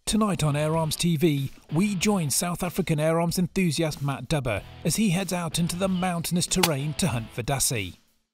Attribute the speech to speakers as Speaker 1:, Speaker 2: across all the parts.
Speaker 1: Tonight on Air Arms TV, we join South African air arms enthusiast Matt Dubber as he heads out into the mountainous terrain to hunt for Dassie.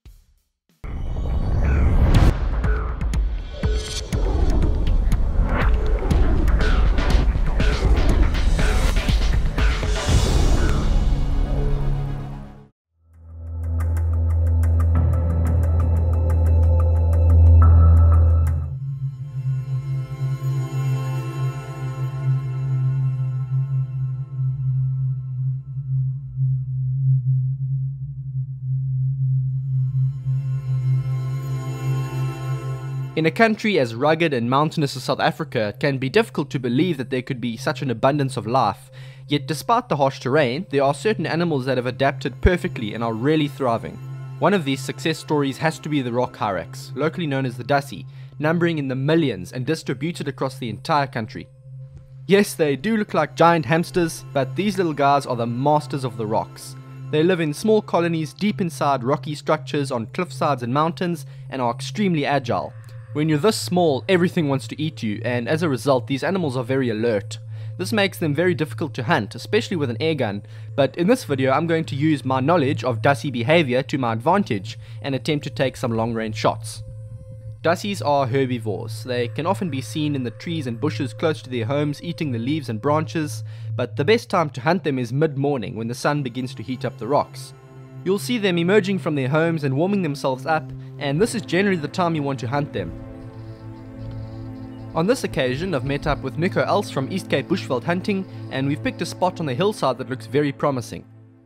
Speaker 2: In a country as rugged and mountainous as South Africa, it can be difficult to believe that there could be such an abundance of life. Yet despite the harsh terrain, there are certain animals that have adapted perfectly and are really thriving. One of these success stories has to be the rock Hyrax, locally known as the Dassie, numbering in the millions and distributed across the entire country. Yes, they do look like giant hamsters, but these little guys are the masters of the rocks. They live in small colonies deep inside rocky structures on cliffsides and mountains and are extremely agile. When you're this small, everything wants to eat you, and as a result, these animals are very alert. This makes them very difficult to hunt, especially with an airgun, but in this video I'm going to use my knowledge of Dassie behavior to my advantage and attempt to take some long-range shots. Dassies are herbivores. They can often be seen in the trees and bushes close to their homes, eating the leaves and branches, but the best time to hunt them is mid-morning when the sun begins to heat up the rocks. You'll see them emerging from their homes and warming themselves up, and this is generally the time you want to hunt them. On this occasion, I've met up with Nicholaas from East Cape Bushveld hunting, and we've picked a spot on the hillside that looks very promising.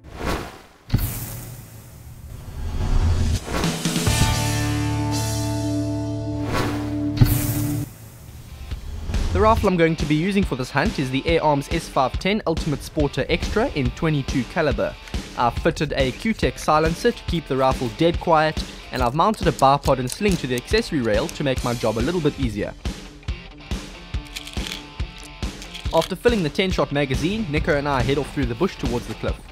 Speaker 2: The rifle I'm going to be using for this hunt is the Air Arms S510 Ultimate Sporter Xtra in .22 caliber. I've fitted a Q-Tech silencer to keep the rifle dead quiet, and I've mounted a bipod and sling to the accessory rail to make my job a little bit easier. After filling the 10-shot magazine, Nico and I head off through the bush towards the cliff.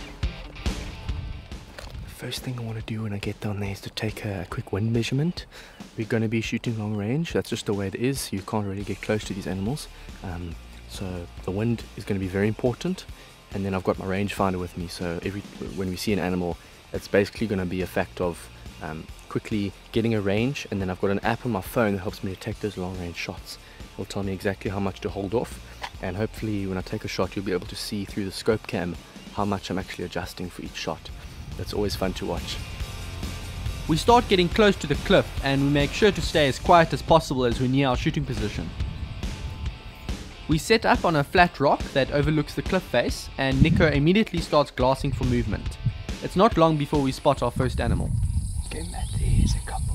Speaker 3: First thing I want to do when I get down there is to take a quick wind measurement. We're going to be shooting long range. That's just the way it is. You can't really get close to these animals. So the wind is going to be very important. And then I've got my rangefinder with me, so when we see an animal, it's basically going to be a fact of quickly getting a range, and then I've got an app on my phone that helps me detect those long range shots. It'll tell me exactly how much to hold off, and hopefully when I take a shot you'll be able to see through the scope cam how much I'm actually adjusting for each shot. That's always fun to watch.
Speaker 2: We start getting close to the cliff, and we make sure to stay as quiet as possible as we near our shooting position. We set up on a flat rock that overlooks the cliff face, and Nico immediately starts glassing for movement. It's not long before we spot our first animal.
Speaker 3: Okay, Matt, there's a couple.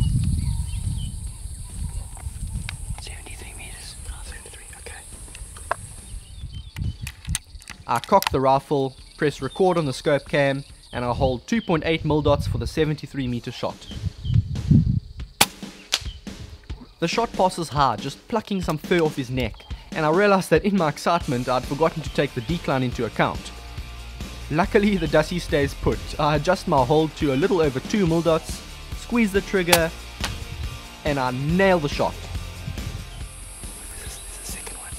Speaker 3: 73 meters. Oh, 73, okay.
Speaker 2: I cock the rifle, press record on the scope cam, and I hold 2.8 mil dots for the 73 meter shot. The shot passes high, just plucking some fur off his neck, and I realized that in my excitement I'd forgotten to take the decline into account. Luckily the Dassie stays put. I adjust my hold to a little over 2 mil dots, squeeze the trigger, and I nail the shot.
Speaker 3: This is the second one.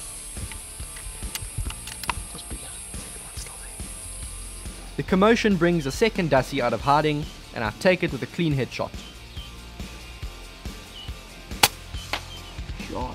Speaker 3: Just bigger. Second one's still there.
Speaker 2: The commotion brings a second Dassie out of hiding, and I take it with a clean headshot.
Speaker 3: Shot.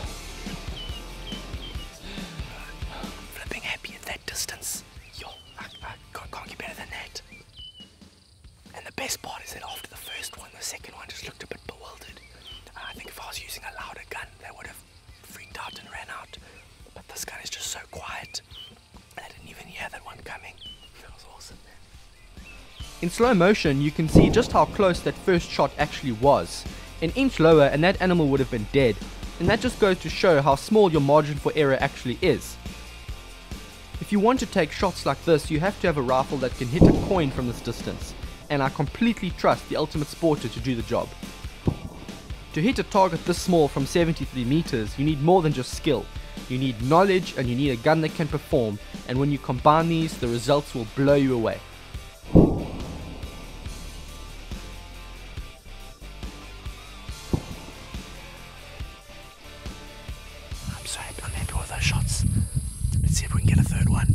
Speaker 3: Flipping happy at that distance. Yo, I can't get better than that. And the best part is that after the first one, the second one just looked a bit bewildered. I think if I was using a louder gun, they would have freaked out and ran out. But this gun is just so quiet, I didn't even hear that one coming. That was awesome, man.
Speaker 2: In slow motion, you can see just how close that first shot actually was. An inch lower and that animal would have been dead. And that just goes to show how small your margin for error actually is. If you want to take shots like this, you have to have a rifle that can hit a coin from this distance. And I completely trust the Ultimate Sporter to do the job. To hit a target this small from 73 meters, you need more than just skill. You need knowledge and you need a gun that can perform, and when you combine these, the results will blow you away.
Speaker 3: I'm So I'm happy with those shots. Let's see if we can get a third one.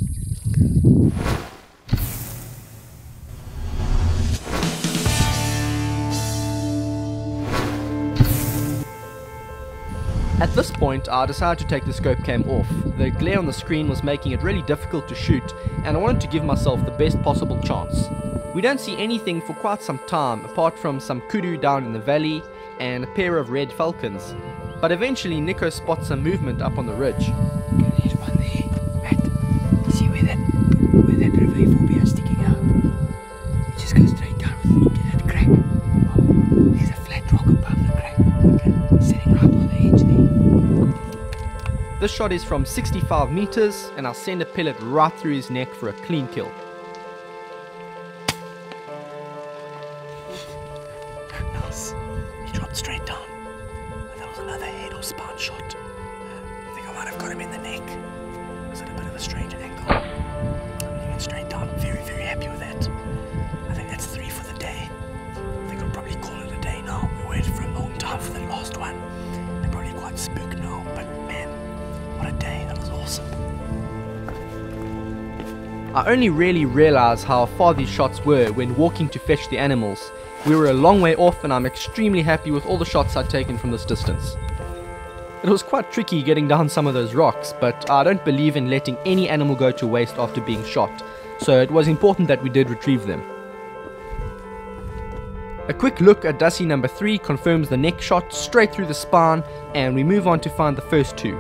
Speaker 2: At this point, I decided to take the scope cam off. The glare on the screen was making it really difficult to shoot, and I wanted to give myself the best possible chance. We don't see anything for quite some time, apart from some kudu down in the valley and a pair of red falcons. But eventually Nico spots some movement up on the ridge.
Speaker 4: There's one there, Matt. You see where that river phobia is sticking out? You just go straight down into that crack. There's a flat rock above the crack. Okay. Sitting right on the edge there.
Speaker 2: This shot is from 65 meters, and I'll send a pellet right through his neck for a clean kill.
Speaker 3: Nice. He dropped straight down. And that was another head or spine shot. I think I might have got him in the neck. It was at a bit of a strange angle. He went straight down. I'm very, very happy with that. I think that's 3 for the day. I think I'll probably call it a day now. We waited for a long time for the last one. They're probably quite spooked now, but man, what a day. That was awesome.
Speaker 2: I only really realized how far these shots were when walking to fetch the animals. We were a long way off, and I'm extremely happy with all the shots I'd taken from this distance. It was quite tricky getting down some of those rocks, but I don't believe in letting any animal go to waste after being shot, so it was important that we did retrieve them. A quick look at Dassie number 3 confirms the neck shot straight through the spine, and we move on to find the first 2.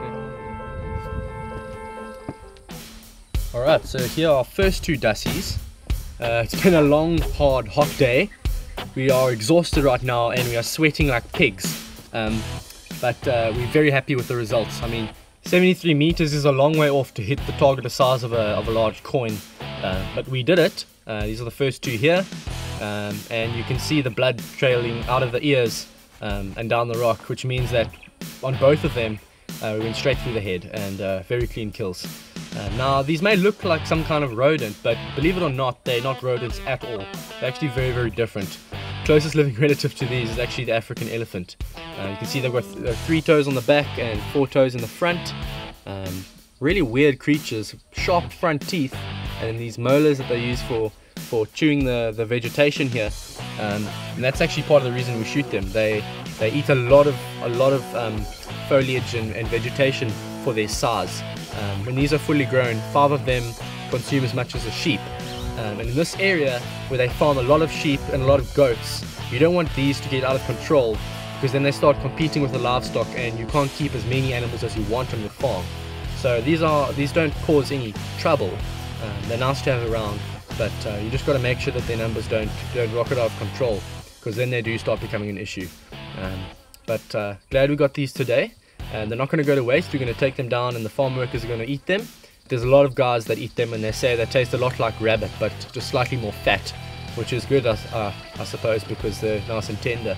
Speaker 2: Alright, so here are our first 2 Dassies. It's been a long, hard, hot day. We are exhausted right now and we are sweating like pigs. But we're very happy with the results. I mean, 73 meters is a long way off to hit the target the size of a large coin. But we did it. These are the first 2 here. And you can see the blood trailing out of the ears and down the rock, which means that on both of them we went straight through the head, and very clean kills. Now these may look like some kind of rodent, but believe it or not, they're not rodents at all. They're actually very, very different. Closest living relative to these is actually the African elephant. You can see they've got 3 toes on the back and 4 toes in the front. Really weird creatures, sharp front teeth, and these molars that they use for chewing the vegetation here. And that's actually part of the reason we shoot them. They eat a lot of foliage and vegetation for their size. When these are fully grown, 5 of them consume as much as a sheep. And in this area where they farm a lot of sheep and a lot of goats, you don't want these to get out of control, because then they start competing with the livestock and you can't keep as many animals as you want on your farm. So these don't cause any trouble. They're nice to have around, but you just got to make sure that their numbers don't rocket out of control, because then they do start becoming an issue. But glad we got these today. And they're not going to go to waste. We're going to take them down and the farm workers are going to eat them. There's a lot of guys that eat them and they say they taste a lot like rabbit, but just slightly more fat, which is good, I suppose, because they're nice and tender.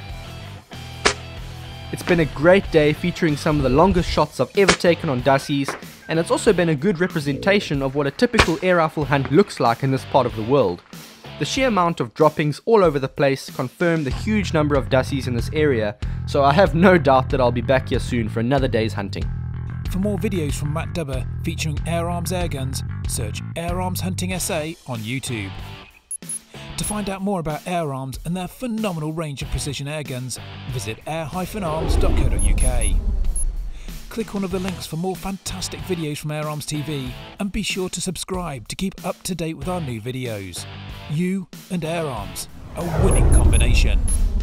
Speaker 2: It's been a great day featuring some of the longest shots I've ever taken on Dassies, and it's also been a good representation of what a typical air rifle hunt looks like in this part of the world. The sheer amount of droppings all over the place confirm the huge number of Dassies in this area, so I have no doubt that I'll be back here soon for another day's hunting.
Speaker 1: For more videos from Matt Dubber featuring Air Arms airguns, search Air Arms Hunting SA on YouTube. To find out more about Air Arms and their phenomenal range of precision airguns, visit air-arms.co.uk. Click one of the links for more fantastic videos from Air Arms TV, and be sure to subscribe to keep up to date with our new videos. You and Air Arms, a winning combination.